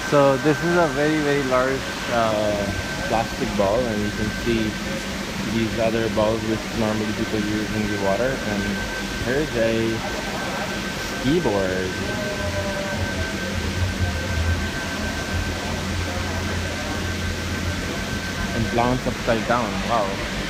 So this is a very large plastic ball, and you can see these other balls which normally people use in the water. And here's a ski board. And plants upside down. Wow.